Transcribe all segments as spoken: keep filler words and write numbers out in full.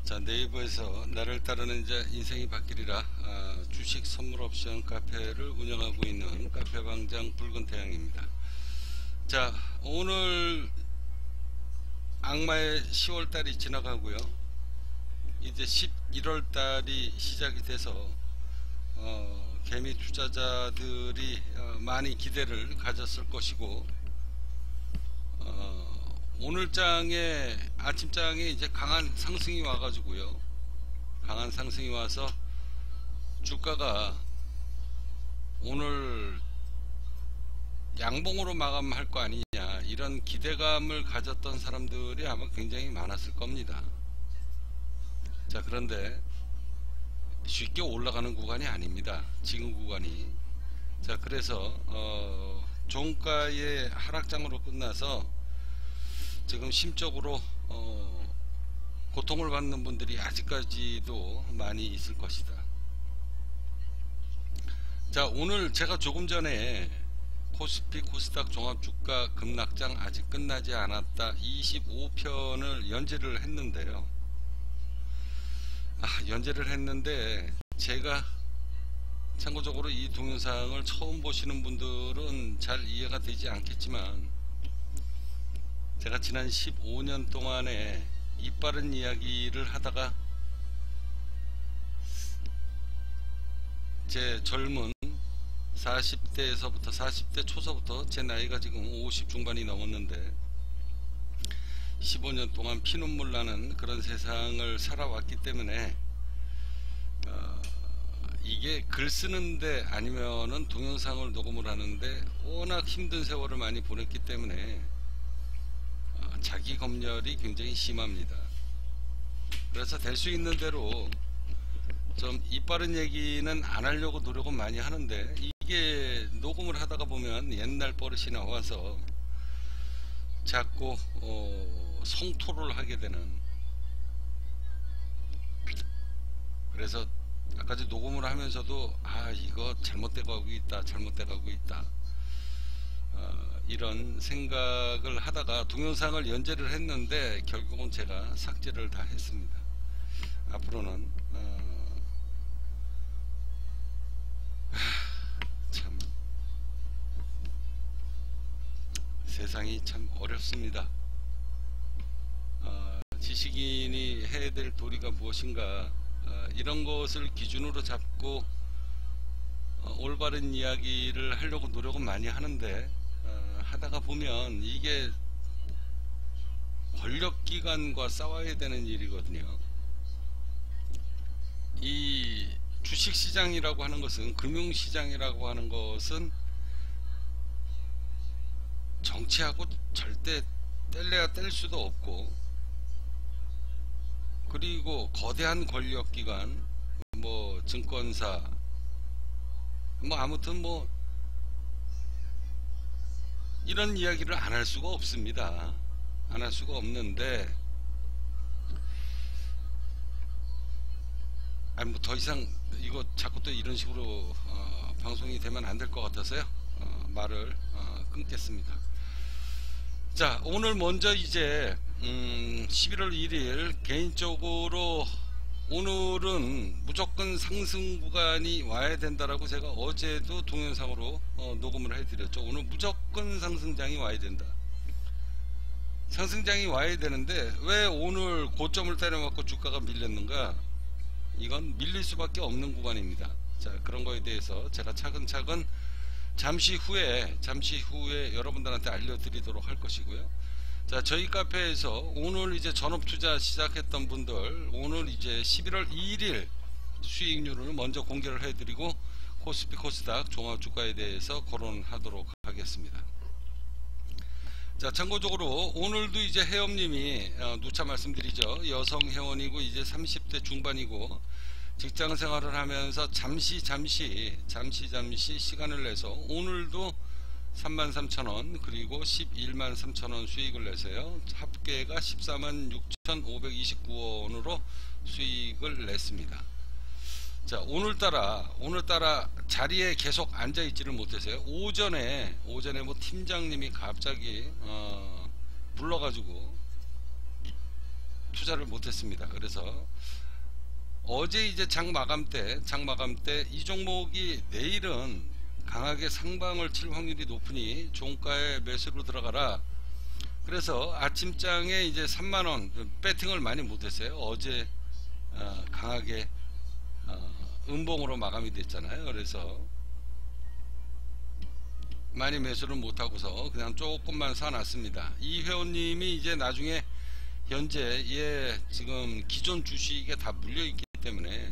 자, 네이버에서 나를 따르는 이제 인생이 바뀌리라 아, 주식 선물 옵션 카페를 운영하고 있는 카페방장 붉은 태양입니다. 자, 오늘 악마의 시월 달이 지나가고요. 이제 십일월 달이 시작이 돼서 어, 개미 투자자들이 어, 많이 기대를 가졌을 것이고, 어, 오늘 장에 아침장에 이제 강한 상승이 와가지고요. 강한 상승이 와서 주가가 오늘 양봉으로 마감할 거 아니냐, 이런 기대감을 가졌던 사람들이 아마 굉장히 많았을 겁니다. 자, 그런데 쉽게 올라가는 구간이 아닙니다. 지금 구간이. 자, 그래서 어, 종가의 하락장으로 끝나서 지금 심적으로 어, 고통을 받는 분들이 아직까지도 많이 있을 것이다. 자, 오늘 제가 조금 전에 코스피 코스닥 종합주가 급락장 아직 끝나지 않았다 이십오 편을 연재를 했는데요. 아, 연재를 했는데 제가 참고적으로 이 동영상을 처음 보시는 분들은 잘 이해가 되지 않겠지만, 제가 지난 십오 년 동안에 이빠른 이야기를 하다가 제 젊은 사십 대에서부터 사십 대 초서부터 제 나이가 지금 오십 중반이 넘었는데 십오 년 동안 피눈물 나는 그런 세상을 살아왔기 때문에 어, 이게 글 쓰는데 아니면은 동영상을 녹음을 하는데 워낙 힘든 세월을 많이 보냈기 때문에 자기 검열이 굉장히 심합니다. 그래서 될 수 있는 대로 좀 이빠른 얘기는 안 하려고 노력은 많이 하는데, 이게 녹음을 하다가 보면 옛날 버릇이 나와서 자꾸 어, 성토를 하게 되는, 그래서 아까 녹음을 하면서도 아, 이거 잘못돼 가고 있다 잘못돼 가고 있다 어, 이런 생각을 하다가 동영상을 연재를 했는데 결국은 제가 삭제를 다 했습니다. 앞으로는 어, 참 세상이 참 어렵습니다. 어, 지식인이 해야 될 도리가 무엇인가, 어, 이런 것을 기준으로 잡고 어, 올바른 이야기를 하려고 노력은 많이 하는데, 하다가 보면 이게 권력기관과 싸워야 되는 일이거든요. 이 주식시장이라고 하는 것은, 금융시장이라고 하는 것은 정치하고 절대 뗄래야 뗄 수도 없고, 그리고 거대한 권력기관, 뭐 증권사, 뭐 아무튼 뭐 이런 이야기를 안 할 수가 없습니다. 안 할 수가 없는데, 아니 뭐 더 이상 이거 자꾸 또 이런 식으로 어, 방송이 되면 안 될 것 같아서요. 어, 말을 어, 끊겠습니다. 자, 오늘 먼저 이제 음, 십일월 일일 개인적으로 오늘은 무조건 상승 구간이 와야 된다라고 제가 어제도 동영상으로 어, 녹음을 해드렸죠. 오늘 무조건 상승장이 와야 된다. 상승장이 와야 되는데 왜 오늘 고점을 때려맞고 주가가 밀렸는가? 이건 밀릴 수밖에 없는 구간입니다. 자, 그런 거에 대해서 제가 차근차근 잠시 후에 잠시 후에 여러분들한테 알려드리도록 할 것이고요. 자, 저희 카페에서 오늘 이제 전업투자 시작했던 분들, 오늘 이제 십일월 이일 수익률을 먼저 공개를 해드리고 코스피 코스닥 종합주가에 대해서 거론하도록 하겠습니다. 자, 참고적으로 오늘도 이제 회원님이 어, 누차 말씀드리죠. 여성 회원이고 이제 삼십 대 중반이고 직장 생활을 하면서 잠시 잠시 잠시 잠시 시간을 내서 오늘도 삼만 삼천 원 그리고 십일만 삼천 원 수익을 내세요. 합계가 십사만 육천오백이십구 원으로 수익을 냈습니다. 자, 오늘따라 오늘따라 자리에 계속 앉아 있지를 못해서요. 오전에 오전에 뭐 팀장님이 갑자기 어, 불러가지고 투자를 못했습니다. 그래서 어제 이제 장 마감 때, 장 마감 때 이 종목이 내일은 강하게 상방을 칠 확률이 높으니 종가에 매수로 들어가라. 그래서 아침장에 이제 삼만 원 배팅을 많이 못했어요. 어제 어, 강하게 어, 음봉으로 마감이 됐잖아요. 그래서 많이 매수를 못하고서 그냥 조금만 사놨습니다. 이 회원님이 이제 나중에 현재 예 지금 기존 주식에 다 물려있기 때문에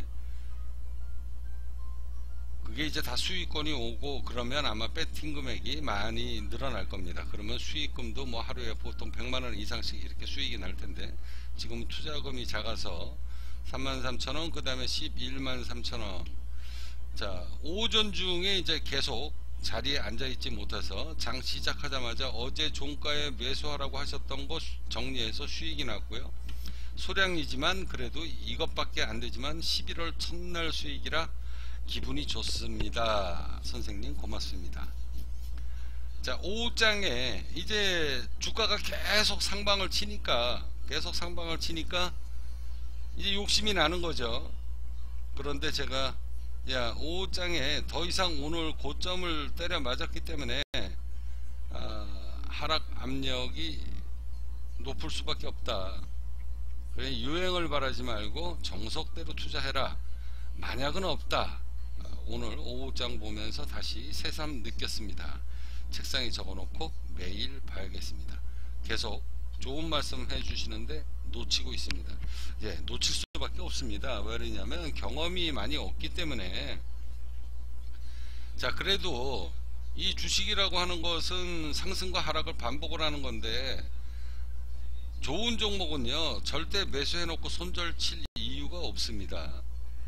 그게 이제 다 수익권이 오고 그러면 아마 배팅 금액이 많이 늘어날 겁니다. 그러면 수익금도 뭐 하루에 보통 백만 원 이상씩 이렇게 수익이 날 텐데 지금 투자금이 작아서 삼만 삼천 원, 그 다음에 십일만 삼천 원. 자, 오전 중에 이제 계속 자리에 앉아있지 못해서 장 시작하자마자 어제 종가에 매수하라고 하셨던 거 정리해서 수익이 났고요. 소량이지만 그래도 이것밖에 안 되지만 십일월 첫날 수익이라 기분이 좋습니다. 선생님 고맙습니다. 자, 오후장에 이제 주가가 계속 상방을 치니까 계속 상방을 치니까 이제 욕심이 나는 거죠. 그런데 제가 야, 오후장에 더 이상 오늘 고점을 때려 맞았기 때문에 아, 하락 압력이 높을 수밖에 없다. 그래, 유행을 바라지 말고 정석대로 투자해라. 만약은 없다. 아, 오늘 오후장 보면서 다시 새삼 느꼈습니다. 책상에 적어놓고 매일 봐야겠습니다. 계속 좋은 말씀 해주시는데 놓치고 있습니다. 예, 놓칠 수밖에 없습니다. 왜 그러냐면 경험이 많이 없기 때문에. 자, 그래도 이 주식이라고 하는 것은 상승과 하락을 반복을 하는 건데 좋은 종목은요 절대 매수해 놓고 손절 칠 이유가 없습니다.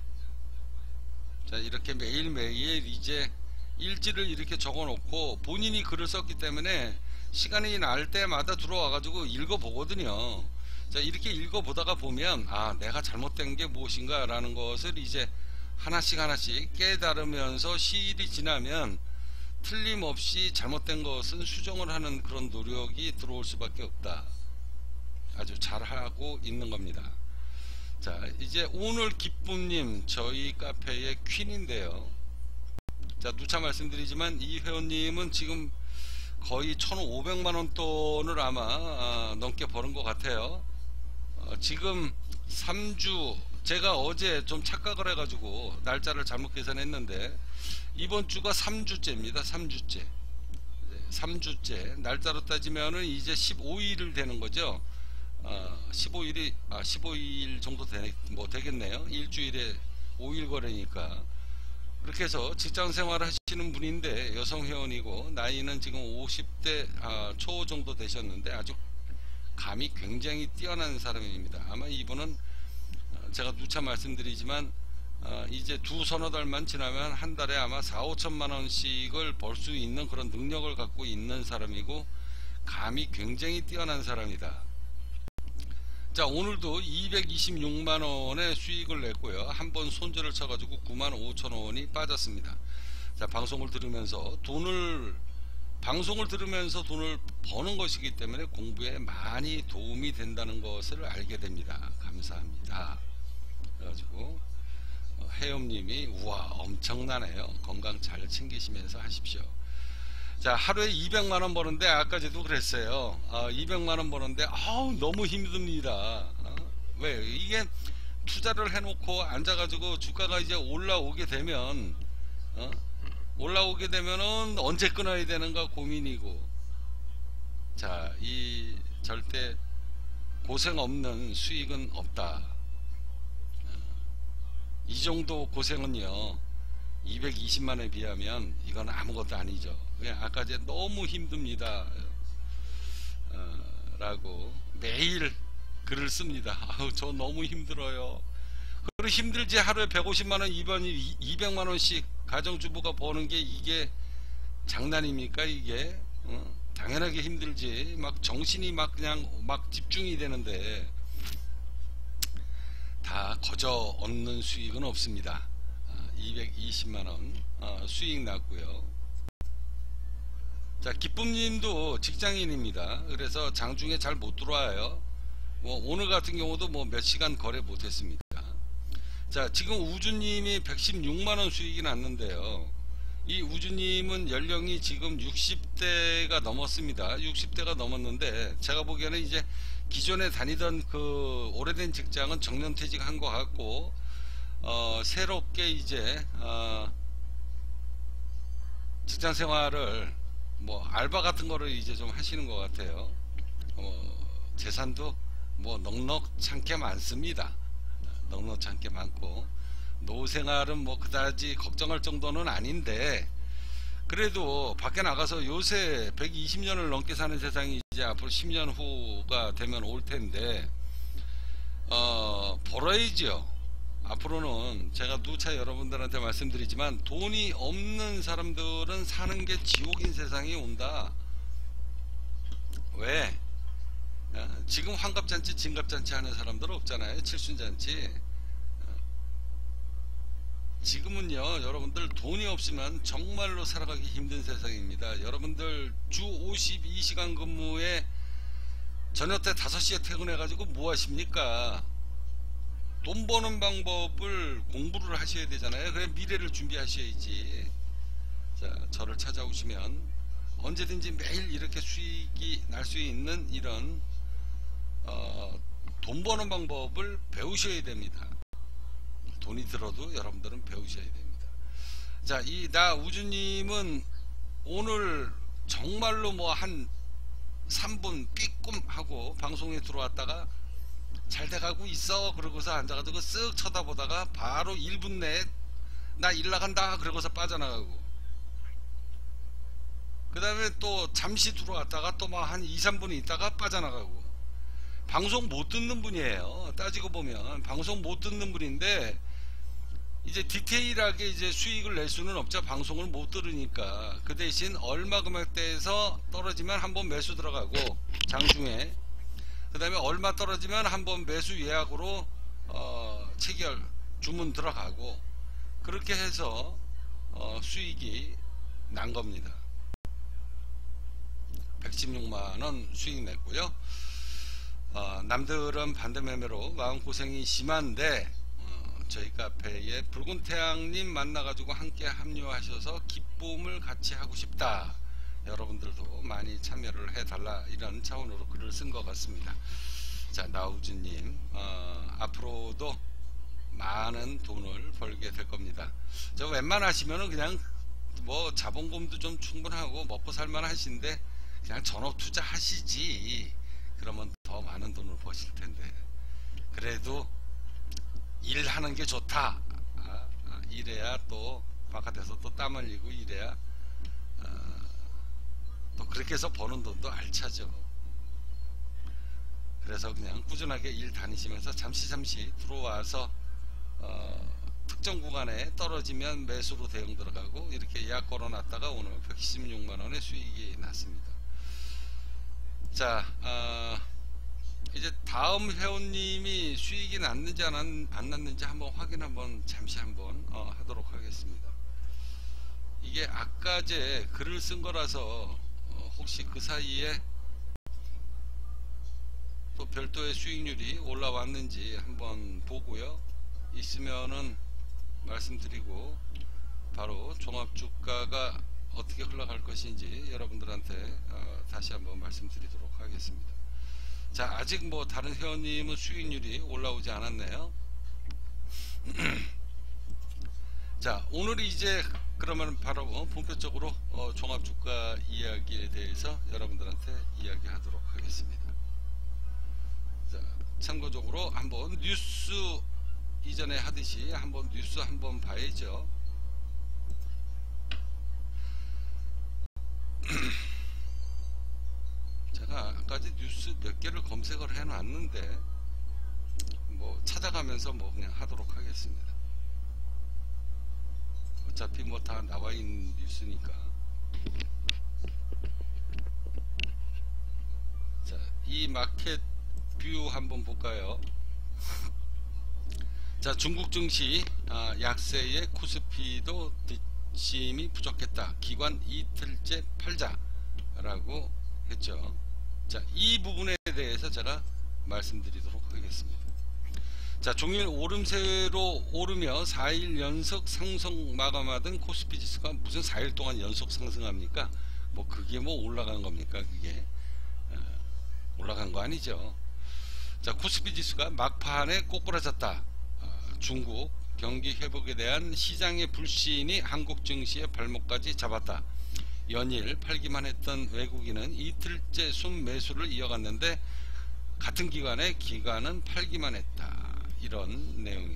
자, 이렇게 매일매일 이제 일지를 이렇게 적어 놓고 본인이 글을 썼기 때문에 시간이 날 때마다 들어와 가지고 읽어 보거든요. 자, 이렇게 읽어보다가 보면 아, 내가 잘못된 게 무엇인가 라는 것을 이제 하나씩 하나씩 깨달으면서 시일이 지나면 틀림없이 잘못된 것은 수정을 하는 그런 노력이 들어올 수밖에 없다. 아주 잘하고 있는 겁니다. 자, 이제 오늘 기쁨님 저희 카페의 퀸인데요. 자, 누차 말씀드리지만 이 회원님은 지금 거의 천오백만 원 돈을 아마 아, 넘게 버는 것 같아요. 어, 지금 삼 주 제가 어제 좀 착각을 해가지고 날짜를 잘못 계산했는데 이번 주가 삼 주째입니다. 삼 주째. 네, 삼 주째. 날짜로 따지면은 이제 십오 일을 되는 거죠. 어, 십오 일이 아 십오 일 정도 되, 뭐 되겠네요. 일주일에 오 일 거래니까. 그렇게 해서 직장 생활을 하시는 분인데 여성 회원이고 나이는 지금 오십 대 아, 초 정도 되셨는데 아주 감이 굉장히 뛰어난 사람입니다. 아마 이분은 제가 누차 말씀드리지만 어, 이제 두 서너 달만 지나면 한 달에 아마 사오천만 원씩을 벌 수 있는 그런 능력을 갖고 있는 사람이고 감이 굉장히 뛰어난 사람이다. 자, 오늘도 이백이십육만 원의 수익을 냈고요. 한번 손절을 쳐가지고 구만 오천 원이 빠졌습니다. 자, 방송을 들으면서 돈을 방송을 들으면서 돈을 버는 것이기 때문에 공부에 많이 도움이 된다는 것을 알게 됩니다. 감사합니다. 그래가지고 해엄님이 우와 엄청나네요. 건강 잘 챙기시면서 하십시오. 자, 하루에 이백만 원 버는데 아까 저도 그랬어요. 아, 이백만 원 버는데 아우 너무 힘듭니다. 어? 왜? 이게 투자를 해놓고 앉아가지고 주가가 이제 올라오게 되면 어? 올라오게 되면은 언제 끊어야 되는가 고민이고. 자, 이 절대 고생 없는 수익은 없다. 이 정도 고생은요 이백이십만 원에 비하면 이건 아무것도 아니죠. 그냥 아까 제 너무 힘듭니다 어, 라고 매일 글을 씁니다. 아우 저 너무 힘들어요. 그리고 힘들지 하루에 백오십만 원 이백만 원씩 가정주부가 버는 게 이게 장난입니까 이게. 어? 당연하게 힘들지. 막 정신이 막 그냥 막 집중이 되는데 다 거저 얻는 수익은 없습니다. 이백이십만 원 어, 수익 났고요. 자, 기쁨님도 직장인입니다. 그래서 장중에 잘 못 들어와요. 뭐 오늘 같은 경우도 뭐 몇 시간 거래 못했습니다. 자, 지금 우주님이 백십육만원 수익이 났는데요. 이 우주님은 연령이 지금 육십 대가 넘었습니다. 육십 대가 넘었는데 제가 보기에는 이제 기존에 다니던 그 오래된 직장은 정년퇴직한 것 같고, 어, 새롭게 이제 어, 직장 생활을 뭐 알바 같은 거를 이제 좀 하시는 것 같아요. 어, 재산도 뭐 넉넉찮게 많습니다. 넉넉찮게 많고, 노후생활은 뭐 그다지 걱정할 정도는 아닌데, 그래도 밖에 나가서 요새 백이십 년을 넘게 사는 세상이 이제 앞으로 십 년 후가 되면 올 텐데, 어, 벌어야지요. 앞으로는 제가 누차 여러분들한테 말씀드리지만, 돈이 없는 사람들은 사는 게 지옥인 세상이 온다. 왜? 어, 지금 환갑잔치 진갑잔치 하는 사람들 없잖아요. 칠순잔치. 지금은요, 여러분들 돈이 없으면 정말로 살아가기 힘든 세상입니다. 여러분들 주 오십이 시간 근무에 저녁 때 다섯 시에 퇴근해 가지고 뭐 하십니까? 돈 버는 방법을 공부를 하셔야 되잖아요. 그래 미래를 준비하셔야지. 자, 저를 찾아오시면 언제든지 매일 이렇게 수익이 날 수 있는 이런 어, 돈 버는 방법을 배우셔야 됩니다. 돈이 들어도 여러분들은 배우셔야 됩니다. 자, 이 나 우주님은 오늘 정말로 뭐 한 삼 분 삐꿈 하고 방송에 들어왔다가 잘 돼가고 있어 그러고서 앉아가지고 쓱 쳐다보다가 바로 일 분 내에 나 일 나간다 그러고서 빠져나가고, 그 다음에 또 잠시 들어왔다가 또 막 한 이, 삼 분 있다가 빠져나가고, 방송 못 듣는 분이에요. 따지고 보면 방송 못 듣는 분인데 이제 디테일하게 이제 수익을 낼 수는 없죠. 방송을 못 들으니까. 그 대신 얼마 금액대에서 떨어지면 한번 매수 들어가고 장중에, 그 다음에 얼마 떨어지면 한번 매수 예약으로 어, 체결 주문 들어가고, 그렇게 해서 어, 수익이 난 겁니다. 백십육만원 수익 냈고요. 어, 남들은 반대매매로 마음고생이 심한데 어, 저희 카페에 붉은태양님 만나가지고 함께 합류하셔서 기쁨을 같이 하고 싶다. 여러분들도 많이 참여를 해달라, 이런 차원으로 글을 쓴 것 같습니다. 자, 나우즈님 어, 앞으로도 많은 돈을 벌게 될 겁니다. 저 웬만하시면은 그냥 뭐 자본금도 좀 충분하고 먹고 살만 하신데 그냥 전업 투자 하시지. 그러면 더 많은 돈을 버실 텐데, 그래도 일하는 게 좋다. 아, 아, 이래야 또 바깥에서 또 땀 흘리고 이래야 아, 또 그렇게 해서 버는 돈도 알차죠. 그래서 그냥 꾸준하게 일 다니시면서 잠시 잠시 들어와서 어, 특정 구간에 떨어지면 매수로 대응 들어가고, 이렇게 예약 걸어놨다가 오늘 백십육만원의 수익이 났습니다. 자, 어, 이제 다음 회원님이 수익이 났는지 안, 안 났는지 한번 확인 한번 잠시 한번 어, 하도록 하겠습니다. 이게 아까 제 글을 쓴 거라서 어, 혹시 그 사이에 또 별도의 수익률이 올라왔는지 한번 보고요. 있으면은 말씀드리고 바로 종합주가가 어떻게 흘러갈 것인지 여러분들한테 어, 다시 한번 말씀드리도록 하겠습니다. 자, 아직 뭐 다른 회원님은 수익률이 올라오지 않았네요. 자, 오늘 이제 그러면 바로 본격적으로 어, 종합주가 이야기에 대해서 여러분들한테 이야기하도록 하겠습니다. 자, 참고적으로 한번 뉴스 이전에 하듯이 한번 뉴스 한번 봐야죠. 제가 아까지 뉴스 몇 개를 검색을 해 놨는데 뭐 찾아가면서 뭐 그냥 하도록 하겠습니다. 어차피 뭐 다 나와 있는 뉴스니까. 자, 이 마켓 뷰 한번 볼까요? 자, 중국 증시 아, 약세의 코스피도 뒷심이 부족했다. 기관 이틀째 팔자라고 했죠. 자, 이 부분에 대해서 제가 말씀드리도록 하겠습니다. 자, 종일 오름세로 오르며 사 일 연속 상승 마감하던 코스피 지수가 무슨 사 일 동안 연속 상승합니까? 뭐 그게 뭐 올라간 겁니까? 그게 어, 올라간 거 아니죠. 자, 코스피 지수가 막판에 꼬꾸라졌다. 어, 중국 경기 회복에 대한 시장의 불신이 한국 증시의 발목까지 잡았다. 연일 팔기만 했던 외국인은 이틀째 순매수를 이어갔는데 같은 기간에 기관은 팔기만 했다. 이런 내용입니다.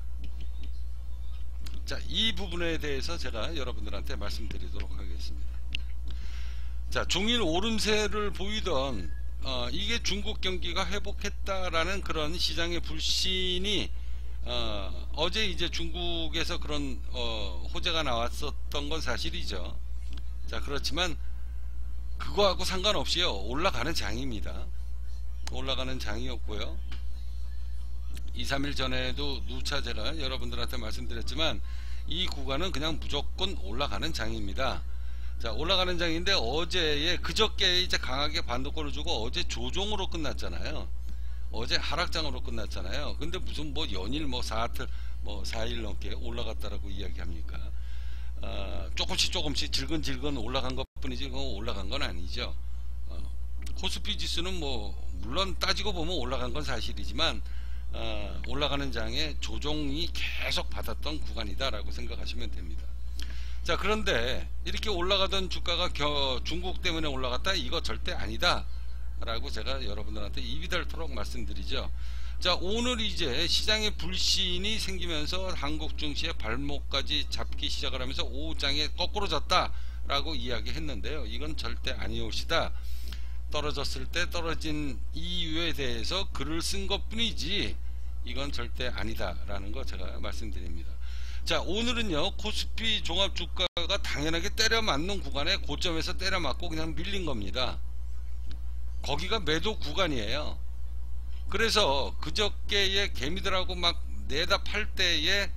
자, 이 부분에 대해서 제가 여러분들한테 말씀드리도록 하겠습니다. 자, 종일 오름세를 보이던 어, 이게 중국 경기가 회복했다라는 그런 시장의 불신이 어, 어제 이제 중국에서 그런 어, 호재가 나왔었던 건 사실이죠. 자, 그렇지만 그거하고 상관없이요, 올라가는 장입니다. 올라가는 장이었고요. 이, 삼 일 전에도 누차 제가 여러분들한테 말씀드렸지만 이 구간은 그냥 무조건 올라가는 장입니다. 자, 올라가는 장인데 어제에 그저께 이제 강하게 반도권을 주고 어제 조종으로 끝났잖아요. 어제 하락장으로 끝났잖아요. 근데 무슨 뭐 연일 뭐 사틀 뭐 사 일 넘게 올라갔다라고 이야기합니까? 어, 조금씩 조금씩 질근질근 올라간 것 뿐이지 그거 올라간 건 아니죠. 어, 코스피 지수는 뭐 물론 따지고 보면 올라간 건 사실이지만 어, 올라가는 장에 조종이 계속 받았던 구간이다 라고 생각하시면 됩니다. 자, 그런데 이렇게 올라가던 주가가 겨, 중국 때문에 올라갔다, 이거 절대 아니다 라고 제가 여러분들한테 입이 닳도록 말씀드리죠. 자, 오늘 이제 시장의 불신이 생기면서 한국 증시의 발목까지 잡기 시작을 하면서 오후장에 거꾸로 졌다 라고 이야기했는데요, 이건 절대 아니옵시다. 떨어졌을 때 떨어진 이유에 대해서 글을 쓴 것 뿐이지 이건 절대 아니다 라는 거 제가 말씀드립니다. 자, 오늘은요 코스피 종합주가가 당연하게 때려 맞는 구간에 고점에서 때려 맞고 그냥 밀린 겁니다. 거기가 매도 구간이에요. 그래서 그저께에 개미들하고 막 내다 팔 때에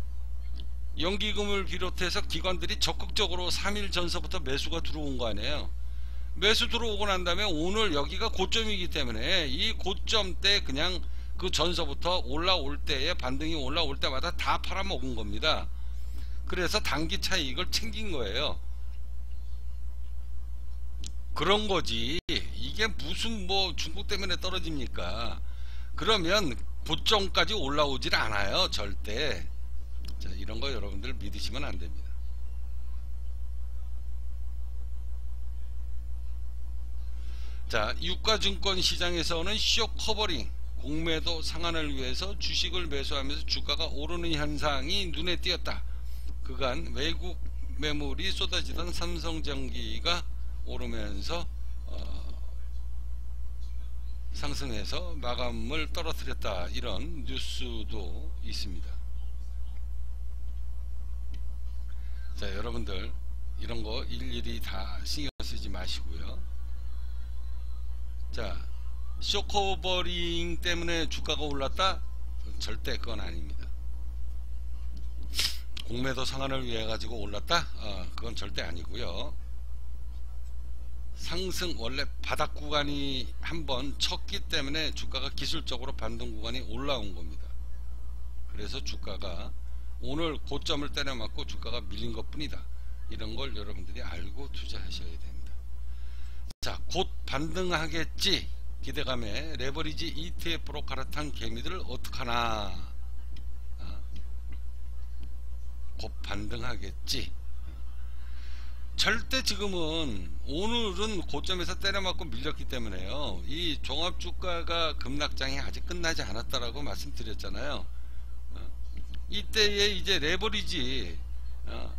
연기금을 비롯해서 기관들이 적극적으로 삼 일 전서부터 매수가 들어온 거 아니에요. 매수 들어오고 난 다음에 오늘 여기가 고점이기 때문에 이 고점 때 그냥 그 전서부터 올라올 때에 반등이 올라올 때마다 다 팔아먹은 겁니다. 그래서 단기 차익을 챙긴 거예요. 그런 거지 이게 무슨 뭐 중국 때문에 떨어집니까? 그러면 고점까지 올라오질 않아요, 절대. 자, 이런 거 여러분들 믿으시면 안 됩니다. 자, 유가증권 시장에서는 쇼 커버링, 공매도 상한을 위해서 주식을 매수하면서 주가가 오르는 현상이 눈에 띄었다. 그간 외국 매물이 쏟아지던 삼성전기가 오르면서 어, 상승해서 마감을 떨어뜨렸다, 이런 뉴스도 있습니다. 자, 여러분들 이런 거 일일이 다 신경 쓰지 마시고요. 자, 쇼커버링 때문에 주가가 올랐다? 절대 그건 아닙니다. 공매도 상한을 위해 가지고 올랐다? 어, 그건 절대 아니고요. 상승, 원래 바닥 구간이 한번 쳤기 때문에 주가가 기술적으로 반등 구간이 올라온 겁니다. 그래서 주가가 오늘 고점을 때려맞고 주가가 밀린 것 뿐이다. 이런 걸 여러분들이 알고 투자하셔야 됩니다. 자, 곧 반등하겠지 기대감에 레버리지 이티에프로 갈아탄 개미들을 어떡하나. 어? 곧 반등하겠지. 절대 지금은 오늘은 고점에서 때려맞고 밀렸기 때문에요, 이 종합주가가 급락장이 아직 끝나지 않았다라고 말씀드렸잖아요. 어? 이때에 이제 레버리지 어?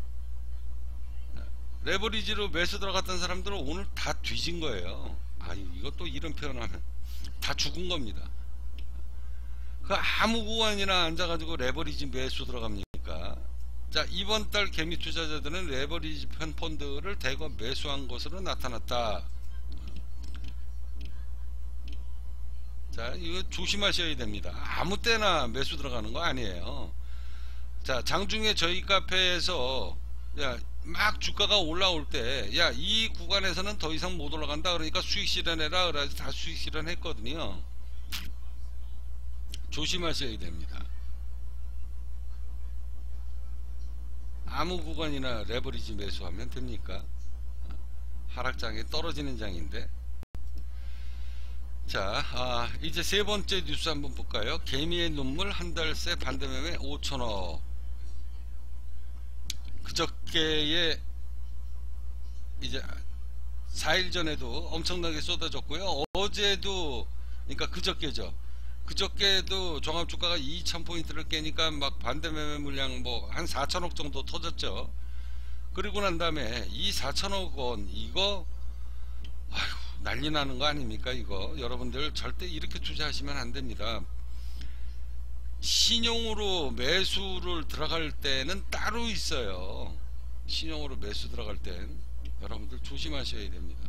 레버리지로 매수 들어갔던 사람들은 오늘 다 뒤진 거예요. 아, 이것도 이런 표현하면 다 죽은 겁니다. 그 아무 구간이나 앉아가지고 레버리지 매수 들어갑니까? 자, 이번 달 개미 투자자들은 레버리지 편 펀드를 대거 매수한 것으로 나타났다. 자, 이거 조심하셔야 됩니다. 아무 때나 매수 들어가는 거 아니에요. 자, 장중에 저희 카페에서 야, 막 주가가 올라올 때 야, 이 구간에서는 더 이상 못 올라간다 그러니까 수익 실현해라 그래서 다 수익 실현했거든요. 조심하셔야 됩니다. 아무 구간이나 레버리지 매수하면 됩니까? 하락장에 떨어지는 장인데. 자, 아, 이제 세 번째 뉴스 한번 볼까요? 개미의 눈물 한 달 새 반대매매 오천억. 그저께에 이제 사 일 전에도 엄청나게 쏟아졌고요. 어제도, 그러니까 그저께죠. 그저께도 종합주가가 이천 포인트를 깨니까 막 반대매매 물량 뭐 한 사천억 정도 터졌죠. 그리고 난 다음에 이 사천억 원 이거 아휴 난리 나는 거 아닙니까? 이거 여러분들 절대 이렇게 투자하시면 안 됩니다. 신용으로 매수를 들어갈 때는 따로 있어요. 신용으로 매수 들어갈 땐 여러분들 조심하셔야 됩니다.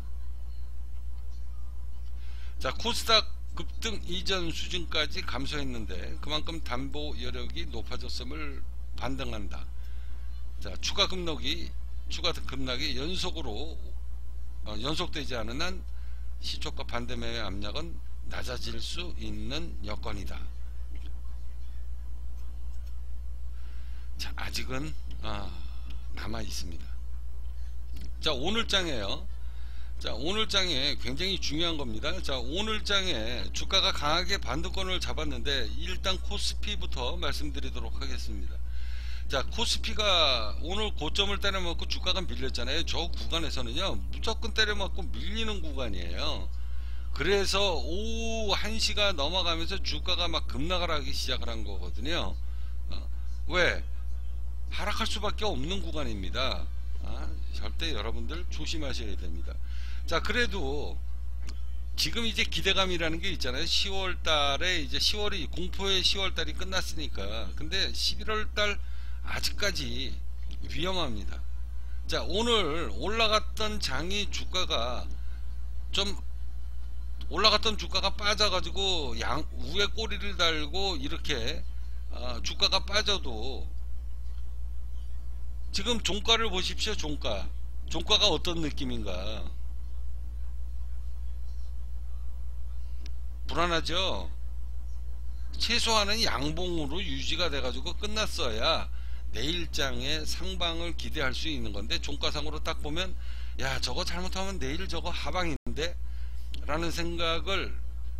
자, 코스닥 급등 이전 수준까지 감소했는데 그만큼 담보 여력이 높아졌음을 반등한다. 자, 추가 급락이 추가 급락이 연속으로 어, 연속되지 않은 한 시초가 반대매매 압력은 낮아질 수 있는 여건이다. 자, 아직은 아, 남아 있습니다. 자, 오늘 장에요. 자, 오늘 장에 굉장히 중요한 겁니다. 자, 오늘 장에 주가가 강하게 반등권을 잡았는데 일단 코스피부터 말씀드리도록 하겠습니다. 자, 코스피가 오늘 고점을 때려맞고 주가가 밀렸잖아요. 저 구간에서는요 무조건 때려맞고 밀리는 구간이에요. 그래서 오후 한 시가 넘어가면서 주가가 막 급락을 하기 시작을 한 거거든요. 어, 왜? 하락할 수밖에 없는 구간입니다. 아, 절대 여러분들 조심하셔야 됩니다. 자, 그래도 지금 이제 기대감이라는 게 있잖아요. 시월 달에 이제 시월이 공포의 시월 달이 끝났으니까. 근데 십일월 달 아직까지 위험합니다. 자, 오늘 올라갔던 장이 주가가 좀 올라갔던 주가가 빠져가지고 양 위에 꼬리를 달고 이렇게 어, 주가가 빠져도 지금 종가를 보십시오. 종가 종가가 어떤 느낌인가. 불안하죠. 최소한은 양봉으로 유지가 돼가지고 끝났어야 내일장의 상방을 기대할 수 있는 건데, 종가상으로 딱 보면 야 저거 잘못하면 내일 저거 하방인데 라는 생각을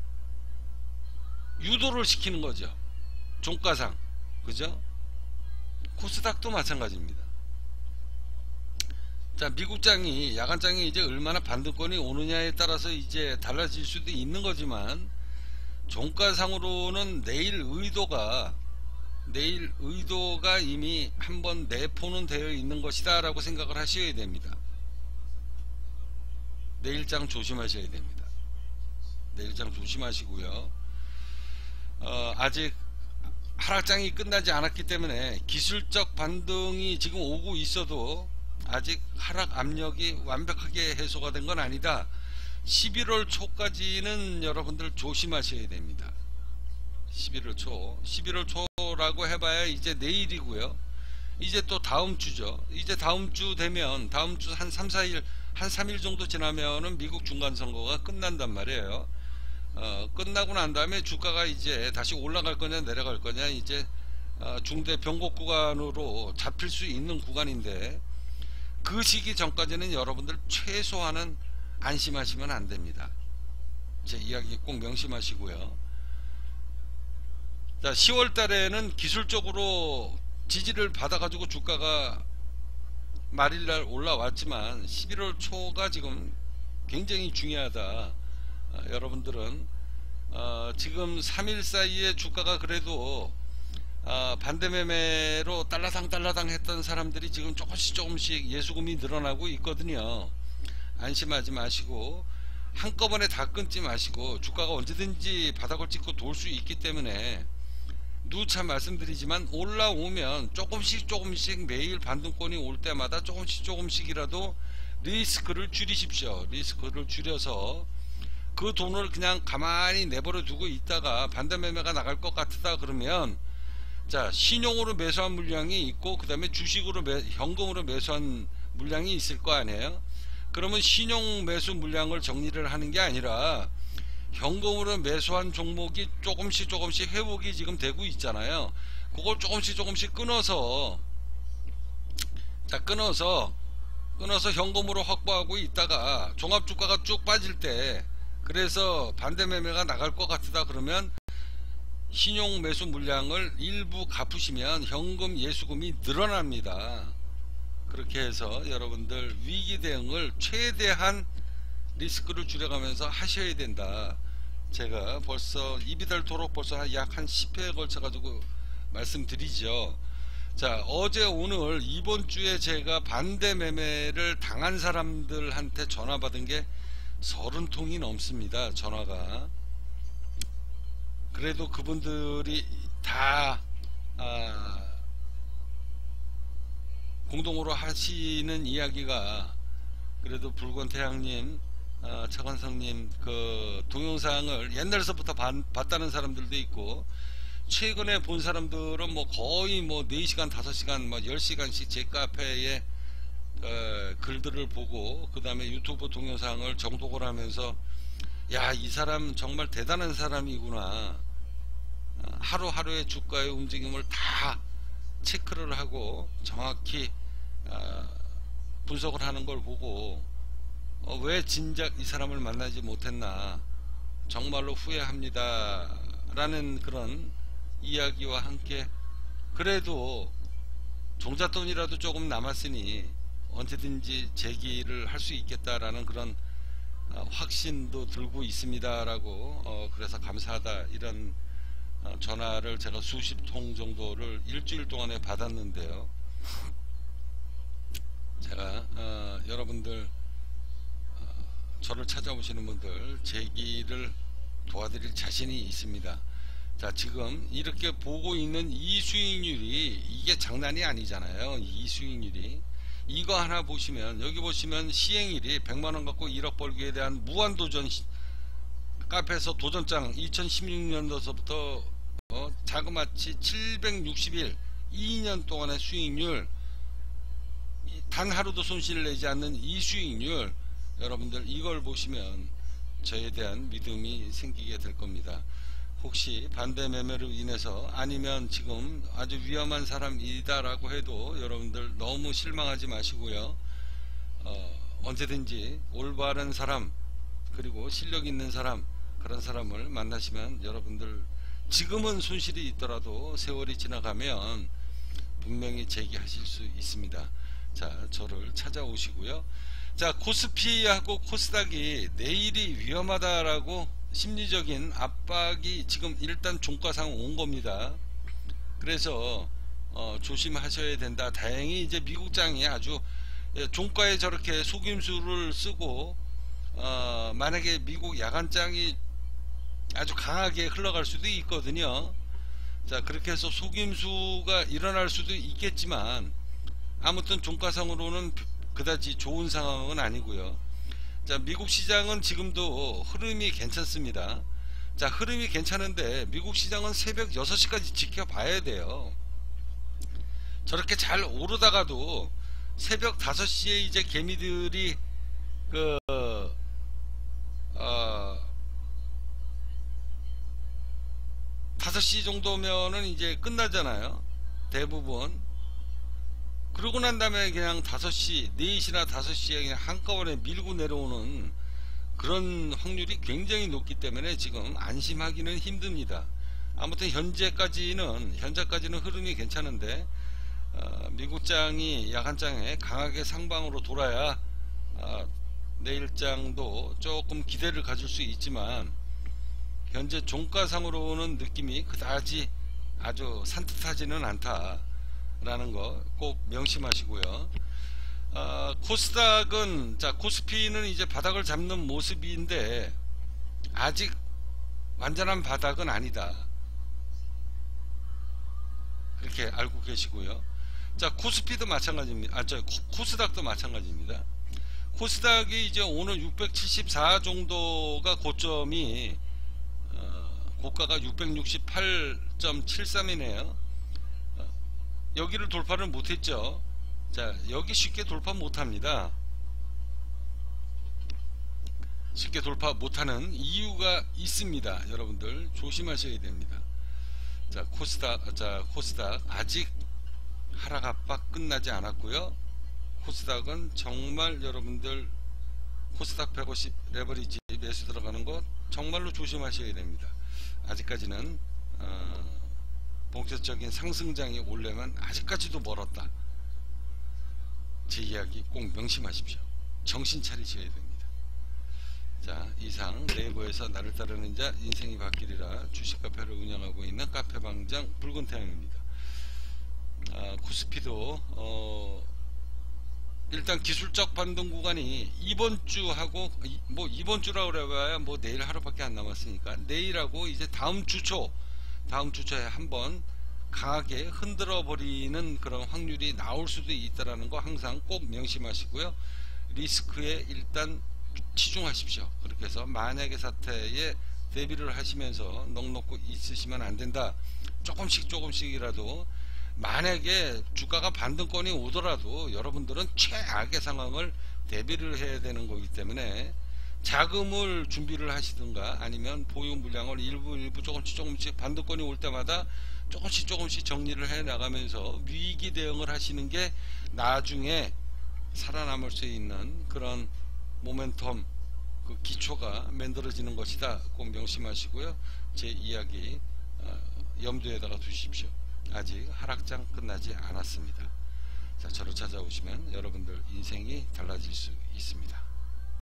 유도를 시키는 거죠. 종가상. 그죠? 코스닥도 마찬가지입니다. 자, 미국장이 야간장이 이제 얼마나 반등권이 오느냐에 따라서 이제 달라질 수도 있는 거지만, 종가상으로는 내일 의도가 내일 의도가 이미 한번 내포는 되어 있는 것이다 라고 생각을 하셔야 됩니다. 내일장 조심하셔야 됩니다. 내일장 조심하시고요. 어, 아직 하락장이 끝나지 않았기 때문에 기술적 반등이 지금 오고 있어도 아직 하락 압력이 완벽하게 해소가 된 건 아니다. 십일월 초까지는 여러분들 조심하셔야 됩니다. 십일월 초 십일월 초라고 해봐야 이제 내일이고요. 이제 또 다음 주죠. 이제 다음 주 되면 다음 주 한 삼, 사 일 한 삼 일 정도 지나면은 미국 중간선거가 끝난단 말이에요. 어, 끝나고 난 다음에 주가가 이제 다시 올라갈 거냐 내려갈 거냐 이제 어, 중대 변곡 구간으로 잡힐 수 있는 구간인데, 그 시기 전까지는 여러분들 최소한은 안심하시면 안 됩니다. 제 이야기 꼭 명심하시고요. 자, 시월 달에는 기술적으로 지지를 받아가지고 주가가 말일날 올라왔지만 십일월 초가 지금 굉장히 중요하다. 어, 여러분들은 어, 지금 삼 일 사이에 주가가 그래도 어, 반대매매로 달라당 달라당 했던 사람들이 지금 조금씩 조금씩 예수금이 늘어나고 있거든요. 안심하지 마시고 한꺼번에 다 끊지 마시고, 주가가 언제든지 바닥을 찍고 돌 수 있기 때문에 누차 말씀드리지만 올라오면 조금씩 조금씩 매일 반등권이 올 때마다 조금씩 조금씩이라도 리스크를 줄이십시오. 리스크를 줄여서 그 돈을 그냥 가만히 내버려 두고 있다가 반대매매가 나갈 것 같다 그러면, 자, 신용으로 매수한 물량이 있고 그 다음에 주식으로 매, 현금으로 매수한 물량이 있을 거 아니에요. 그러면 신용 매수 물량을 정리를 하는 게 아니라 현금으로 매수한 종목이 조금씩 조금씩 회복이 지금 되고 있잖아요. 그걸 조금씩 조금씩 끊어서 자 끊어서 끊어서 현금으로 확보하고 있다가 종합주가가 쭉 빠질 때, 그래서 반대 매매가 나갈 것 같다 그러면 신용 매수 물량을 일부 갚으시면 현금 예수금이 늘어납니다. 그렇게 해서 여러분들 위기 대응을 최대한 리스크를 줄여가면서 하셔야 된다. 제가 벌써 입이 닳도록 벌써 약 한 십 회에 걸쳐 가지고 말씀드리죠. 자, 어제 오늘 이번 주에 제가 반대 매매를 당한 사람들한테 전화 받은 게 서른 통이 넘습니다. 전화가. 그래도 그분들이 다 아, 공동으로 하시는 이야기가, 그래도 붉은 태양님, 아, 차관성님 그 동영상을 옛날서부터 봤, 봤다는 사람들도 있고, 최근에 본 사람들은 뭐 거의 뭐 네 시간 다섯 시간 뭐 열 시간씩 제 카페에 어, 글들을 보고 그 다음에 유튜브 동영상을 정독을 하면서, 야, 이 사람 정말 대단한 사람이구나, 하루하루의 주가의 움직임을 다 체크를 하고 정확히 어, 분석을 하는 걸 보고 어, 왜 진작 이 사람을 만나지 못했나, 정말로 후회합니다 라는 그런 이야기와 함께, 그래도 종잣돈이라도 조금 남았으니 언제든지 재기를 할 수 있겠다라는 그런 어, 확신도 들고 있습니다 라고, 어, 그래서 감사하다, 이런 어, 전화를 제가 수십 통 정도를 일주일 동안에 받았는데요. 제가 어, 여러분들 어, 저를 찾아오시는 분들 재기를 도와드릴 자신이 있습니다. 자, 지금 이렇게 보고 있는 이 수익률이 이게 장난이 아니잖아요. 이 수익률이, 이거 하나 보시면, 여기 보시면 시행일이 백만원 갖고 일억 벌기에 대한 무한도전 카페에서 도전장 이천십육 년도서부터 어, 자그마치 칠백육십 일, 이 년 동안의 수익률, 단 하루도 손실을 내지 않는 이 수익률, 여러분들 이걸 보시면 저에 대한 믿음이 생기게 될 겁니다. 혹시 반대 매매로 인해서 아니면 지금 아주 위험한 사람이다라고 해도 여러분들 너무 실망하지 마시고요. 어, 언제든지 올바른 사람, 그리고 실력 있는 사람, 그런 사람을 만나시면 여러분들 지금은 손실이 있더라도 세월이 지나가면 분명히 재기하실 수 있습니다. 자, 저를 찾아오시고요. 자, 코스피하고 코스닥이 내일이 위험하다라고 심리적인 압박이 지금 일단 종가상 온 겁니다. 그래서 어, 조심하셔야 된다. 다행히 이제 미국장이 아주 종가에 저렇게 속임수를 쓰고 어, 만약에 미국 야간장이 아주 강하게 흘러갈 수도 있거든요. 자, 그렇게 해서 속임수가 일어날 수도 있겠지만 아무튼 종가상으로는 그다지 좋은 상황은 아니고요. 자, 미국 시장은 지금도 흐름이 괜찮습니다. 자, 흐름이 괜찮은데 미국 시장은 새벽 여섯 시까지 지켜봐야 돼요. 저렇게 잘 오르다가도 새벽 다섯 시에 이제 개미들이 그 어, 다섯 시 정도면은 이제 끝나잖아요, 대부분. 그러고 난 다음에 그냥 다섯 시, 네 시나 다섯 시에 그냥 한꺼번에 밀고 내려오는 그런 확률이 굉장히 높기 때문에 지금 안심하기는 힘듭니다. 아무튼 현재까지는 현재까지는 흐름이 괜찮은데 어, 미국장이 야간장에 강하게 상방으로 돌아야 어, 내일장도 조금 기대를 가질 수 있지만 현재 종가상으로는 느낌이 그다지 아주 산뜻하지는 않다 라는 거 꼭 명심하시고요. 어, 코스닥은, 자, 코스피는 이제 바닥을 잡는 모습인데 아직 완전한 바닥은 아니다, 그렇게 알고 계시고요. 자, 코스피도 마찬가지입니다. 아, 저 코스닥도 마찬가지입니다. 코스닥이 이제 오늘 육백칠십사 정도가 고점이 어, 고가가 육백육십팔 점 칠삼이네요 여기를 돌파를 못했죠. 자, 여기 쉽게 돌파 못합니다. 쉽게 돌파 못하는 이유가 있습니다. 여러분들 조심하셔야 됩니다. 자, 코스닥, 자, 코스닥 아직 하락 압박 끝나지 않았고요. 코스닥은 정말 여러분들 코스닥 백오십 레버리지 매수 들어가는 것 정말로 조심하셔야 됩니다. 아직까지는 어, 본격적인 상승장이 오려면 아직까지도 멀었다. 제 이야기 꼭 명심하십시오. 정신 차리셔야 됩니다. 자, 이상 네이버에서 나를 따르는 자 인생이 바뀌리라 주식카페를 운영하고 있는 카페방장 붉은태양입니다. 아, 코스피도 어, 일단 기술적 반등 구간이 이번주 하고 뭐 이번주라 그래봐야 뭐 내일 하루밖에 안 남았으니까 내일하고 이제 다음 주초 다음 주초에 한번 강하게 흔들어 버리는 그런 확률이 나올 수도 있다라는 거 항상 꼭 명심하시고요. 리스크에 일단 치중하십시오. 그렇게 해서 만약에 사태에 대비를 하시면서 넉넉히 있으시면 안 된다. 조금씩 조금씩이라도 만약에 주가가 반등권이 오더라도 여러분들은 최악의 상황을 대비를 해야 되는 거기 때문에 자금을 준비를 하시든가 아니면 보유 물량을 일부 일부 조금씩 조금씩 반등권이 올 때마다 조금씩 조금씩 정리를 해 나가면서 위기 대응을 하시는 게 나중에 살아남을 수 있는 그런 모멘텀 그 기초가 만들어지는 것이다. 꼭 명심하시고요. 제 이야기 염두에다가 두십시오. 아직 하락장 끝나지 않았습니다. 자, 저를 찾아오시면 여러분들 인생이 달라질 수 있습니다.